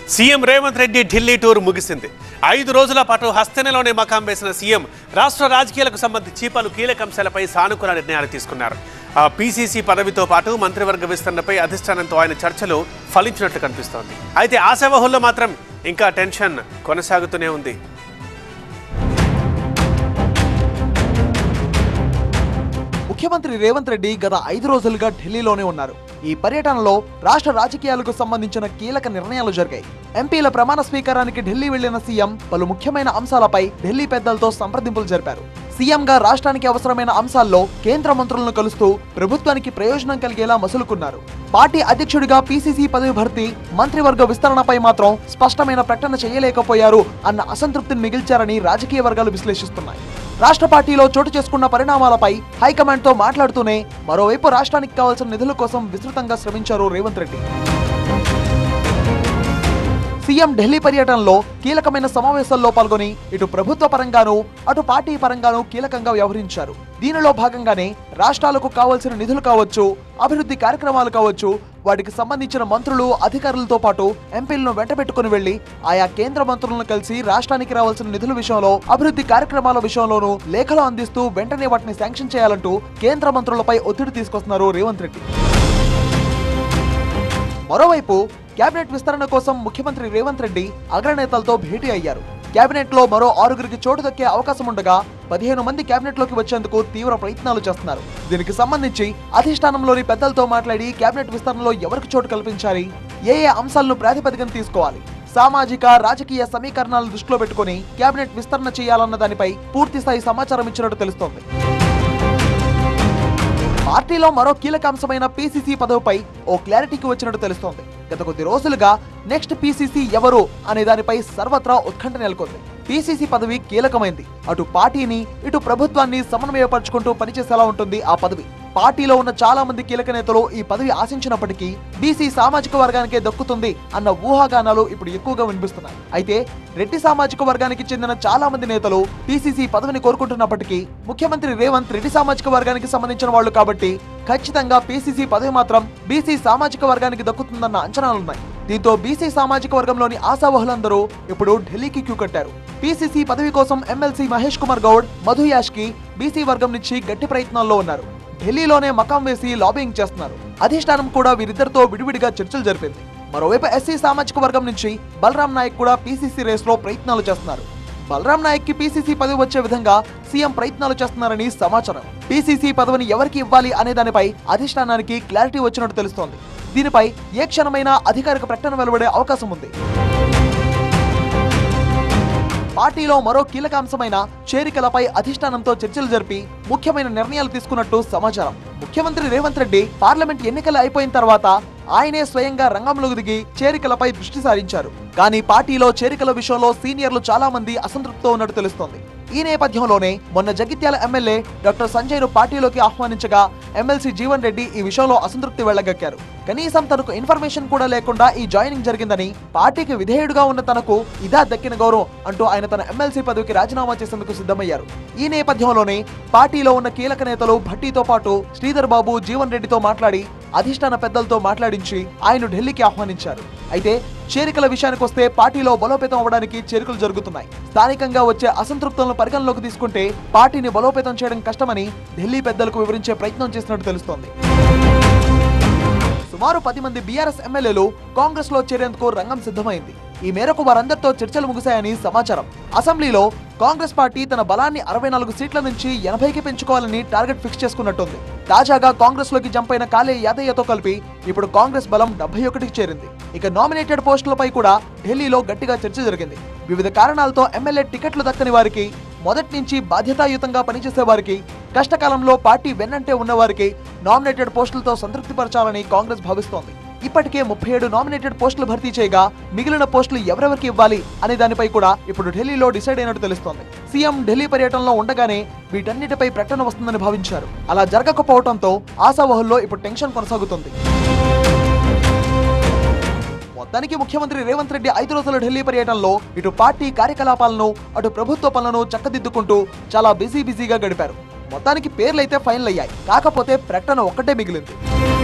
CM Revanth Reddy Delhi tour ముగిసింది. 5 రోజుల పాటు హస్తనేలోనే మకాం వేసిన సీఎం రాష్ట్ర రాజకీయాలకు సంబంధించి పలు కీలక అంశాలపై సానుకూల నిర్ణయాలు తీసుకున్నారు. పీసీసీ పదవితో పాటు మంత్రివర్గ విస్తరణపై అధిష్టానంతో ఆయన చర్చలు ఫలించినట్లు కనిపిస్తోంది. అయితే ఆశావహుల్లో మాత్రం ఇంకా టెన్షన్ కొనసాగుతూనే ఉంది. ముఖ్యమంత్రి రేవంత్ రెడ్డి గత 5 రోజులుగా ఢిల్లీలోనే ఉన్నారు. ఈ పర్యటనలో రాష్ట్ర రాజకీయాలకు సంబంధించిన కీలక నిర్ణయాలు జరిగాయి. ఎంపీల ప్రమాణ స్వీకారానికి ఢిల్లీ వెళ్లిన సీఎం పలు ముఖ్యమైన అంశాలపై ఢిల్లీ పెద్దలతో సంప్రదింపులు జరిపారు. సీఎంగా రాష్ట్రానికి అవసరమైన అంశాల్లో కేంద్ర మంత్రులను కలుస్తూ ప్రభుత్వానికి ప్రయోజనం కలిగేలా మసులుకున్నారు. పార్టీ అధ్యక్షుడిగా పీసీసీ పదవి భర్తీ, మంత్రివర్గ విస్తరణపై మాత్రం స్పష్టమైన ప్రకటన చేయలేకపోయారు అన్న అసంతృప్తిని మిగిల్చారని రాజకీయ వర్గాలు విశ్లేషిస్తున్నాయి. రాష్ట్ర పార్టీలో చోటు చేసుకున్న పరిణామాలపై హైకమాండ్ తో మాట్లాడుతూనే మరోవైపు రాష్ట్రానికి కావాల్సిన నిధుల కోసం విస్తృతంగా శ్రమించారు రేవంత్ రెడ్డి. సీఎం ఢిల్లీ పర్యటనలో కీలకమైన సమావేశాల్లో పాల్గొని ఇటు ప్రభుత్వ పరంగానూ అటు పార్టీ పరంగానూ కీలకంగా వ్యవహరించారు. దీనిలో భాగంగానే రాష్ట్రాలకు కావాల్సిన నిధులు కావచ్చు, అభివృద్ధి కార్యక్రమాలు కావచ్చు, వాటికి సంబంధించిన మంత్రులు, అధికారులతో పాటు ఎంపీలను వెంటబెట్టుకుని వెళ్లి ఆయా కేంద్ర మంత్రులను కలిసి రాష్ట్రానికి రావాల్సిన నిధుల విషయంలో, అభివృద్ధి కార్యక్రమాల విషయంలోనూ లేఖలు అందిస్తూ వెంటనే వాటిని శాంక్షన్ చేయాలంటూ కేంద్ర మంత్రులపై ఒత్తిడి తీసుకొస్తున్నారు రేవంత్ రెడ్డి. మరోవైపు కేబినెట్ విస్తరణ కోసం ముఖ్యమంత్రి రేవంత్ రెడ్డి అగ్రనేతలతో భేటీ అయ్యారు. కేబినెట్ లో మరో 6గురికి చోటు దక్కే అవకాశం ఉండగా 15 మంది కేబినెట్ లోకి వచ్చేందుకు తీవ్ర ప్రయత్నాలు చేస్తున్నారు. దీనికి సంబంధించి అధిష్టానంలోని పెద్దలతో మాట్లాడి కేబినెట్ విస్తరణలో ఎవరికి చోటు కల్పించాలి, ఏ అంశాలను ప్రాతిపదికన తీసుకోవాలి, సామాజిక రాజకీయ సమీకరణాలను దృష్టిలో పెట్టుకుని కేబినెట్ విస్తరణ చేయాలన్న దానిపై పూర్తి స్థాయి సమాచారం ఇచ్చినట్టు తెలుస్తోంది. పార్టీలో మరో కీలక అంశమైన పీసీసీ పదవిపై ఓ క్లారిటీకి వచ్చినట్టు తెలుస్తోంది. గత కొద్ది రోజులుగా నెక్స్ట్ పీసీసీ ఎవరు అనే దానిపై సర్వత్రా ఉత్కంఠ నెలకొంది. పీసీసీ పదవి కీలకమైంది. అటు పార్టీని ఇటు ప్రభుత్వాన్ని సమన్వయపరుచుకుంటూ పనిచేసేలా ఉంటుంది ఆ పదవి. పార్టీలో ఉన్న చాలా మంది కీలక నేతలు ఈ పదవి ఆశించినప్పటికీ బీసీ సామాజిక వర్గానికే దక్కుతుంది అన్న ఊహాగానాలు ఇప్పుడు ఎక్కువగా వినిపిస్తున్నాయి. అయితే రెడ్డి సామాజిక వర్గానికి చెందిన చాలా మంది నేతలు పీసీసీ పదవిని కోరుకుంటున్నప్పటికీ ముఖ్యమంత్రి రేవంత్ రెడ్డి సామాజిక వర్గానికి సంబంధించిన వాళ్ళు కాబట్టి ఖచ్చితంగా పీసీసీ పదవి మాత్రం బీసీ సామాజిక వర్గానికి దక్కుతుందన్న అంచనాలున్నాయి. దీంతో బీసీ సామాజిక వర్గంలోని ఆశావహులందరూ ఇప్పుడు ఢిల్లీకి క్యూ కట్టారు. పీసీసీ పదవి కోసం ఎమ్మెల్సీ మహేష్ కుమార్ గౌడ్, మధు యాష్కి బీసీ వర్గం నుంచి గట్టి ప్రయత్నాల్లో ఉన్నారు. ఢిల్లీలోనే మకాం వేసి లాబింగ్ చేస్తున్నారు. అధిష్టానం కూడా వీరిద్దరితో విడివిడిగా చర్చలు జరిపింది. మరోవైపు ఎస్సీ సామాజిక వర్గం నుంచి బలరాం నాయక్ కూడా పీసీసీ రేస్ లో ప్రయత్నాలు చేస్తున్నారు. బలరాం నాయక్ కి పీసీసీ పదవి వచ్చే విధంగా సీఎం ప్రయత్నాలు చేస్తున్నారని సమాచారం. పీసీసీ పదవిని ఎవరికి ఇవ్వాలి అనే దానిపై అధిష్టానానికి క్లారిటీ వచ్చినట్టు తెలుస్తోంది. దీనిపై ఏ క్షణమైనా అధికారిక ప్రకటన వెలువడే అవకాశం ఉంది. పార్టీలో మరో కీలక అంశమైన చేరికలపై అధిష్టానంతో చర్చలు జరిపి ముఖ్యమైన నిర్ణయాలు తీసుకున్నట్టు సమాచారం. ముఖ్యమంత్రి రేవంత్ రెడ్డి పార్లమెంట్ ఎన్నికలు అయిపోయిన తర్వాత ఆయనే స్వయంగా రంగంలోకి దిగి చేరికలపై దృష్టి సారించారు. కానీ పార్టీలో చేరికల విషయంలో సీనియర్లు చాలా మంది అసంతృప్తితో ఉన్నట్టు తెలుస్తోంది. ఈ నేపథ్యంలోనే మొన్న జగిత్యాల ఎమ్మెల్యే డాక్టర్ సంజయ్ ను పార్టీలోకి ఆహ్వానించగా ఎమ్మెల్సీ జీవన్ రెడ్డి ఈ విషయంలో అసంతృప్తి వెళ్లగక్కారు. కనీసం తనకు ఇన్ఫర్మేషన్ కూడా లేకుండా ఈ జాయినింగ్ జరిగిందని, పార్టీకి విధేయుడుగా ఉన్న తనకు ఇదా దక్కిన గౌరవం అంటూ ఆయన తన ఎమ్మెల్సీ పదవికి రాజీనామా చేసేందుకు సిద్ధమయ్యారు. ఈ నేపథ్యంలోనే పార్టీలో ఉన్న కీలక నేతలు భట్టీతో పాటు శ్రీధర్ బాబు, జీవన్ రెడ్డితో మాట్లాడి అధిష్టాన పెద్దలతో మాట్లాడించి ఆయన ఢిల్లీకి ఆహ్వానించారు. అయితే చేరికల విషయానికి వస్తే పార్టీలో బలోపేతం అవ్వడానికి చేరికలు జరుగుతున్నాయి. స్థానికంగా వచ్చే అసంతృప్తులను పరిగణలోకి తీసుకుంటే పార్టీని బలోపేతం చేయడం కష్టమని ఢిల్లీ పెద్దలకు వివరించే ప్రయత్నం చేసినట్టు తెలుస్తోంది. సుమారు 10 మంది బీఆర్ఎస్ ఎమ్మెల్యేలు కాంగ్రెస్ లో చేరేందుకు రంగం సిద్ధమైంది. ఈ మేరకు వారందరితో చర్చలు ముగిశాయని సమాచారం. అసెంబ్లీలో కాంగ్రెస్ పార్టీ తన బలాన్ని 64 సీట్ల నుంచి 80కి పెంచుకోవాలని టార్గెట్ ఫిక్స్ చేసుకున్నట్టుంది. తాజాగా కాంగ్రెస్ లోకి జంప్ అయిన కాళే యాదయ్యతో కలిపి ఇప్పుడు కాంగ్రెస్ బలం 71కి చేరింది. ఇక నామినేటెడ్ పోస్టులపై కూడా ఢిల్లీలో గట్టిగా చర్చ జరిగింది. వివిధ కారణాలతో ఎమ్మెల్యే టికెట్లు దక్కని వారికి, మొదటి నుంచి బాధ్యతాయుతంగా పనిచేసే వారికి, కష్టకాలంలో పార్టీ వెన్నంటే ఉన్నవారికి నామినేటెడ్ పోస్టులతో సంతృప్తిపరచాలని కాంగ్రెస్ భావిస్తోంది. ఇప్పటికే 37 నామినేటెడ్ పోస్టులు భర్తీ చేయగా మిగిలిన పోస్టులు ఎవరెవరికి ఇవ్వాలి అనే దానిపై కూడా ఇప్పుడు ఢిల్లీలో డిసైడ్ అయినట్టు తెలుస్తోంది. సీఎం ఢిల్లీ పర్యటనలో ఉండగానే వీటన్నిటిపై ప్రకటన వస్తుందని భావించారు. అలా జరగకపోవడంతో ఆశావహుల్లో ఇప్పుడు టెన్షన్ కొనసాగుతుంది. మొత్తానికి ముఖ్యమంత్రి రేవంత్ రెడ్డి 5 రోజుల ఢిల్లీ పర్యటనలో ఇటు పార్టీ కార్యకలాపాలను అటు ప్రభుత్వ పనులను చక్కదిద్దుకుంటూ చాలా బిజీగా గడిపారు. మొత్తానికి పేర్లైతే ఫైనల్ అయ్యాయి. కాకపోతే ప్రకటన ఒక్కటే మిగిలింది.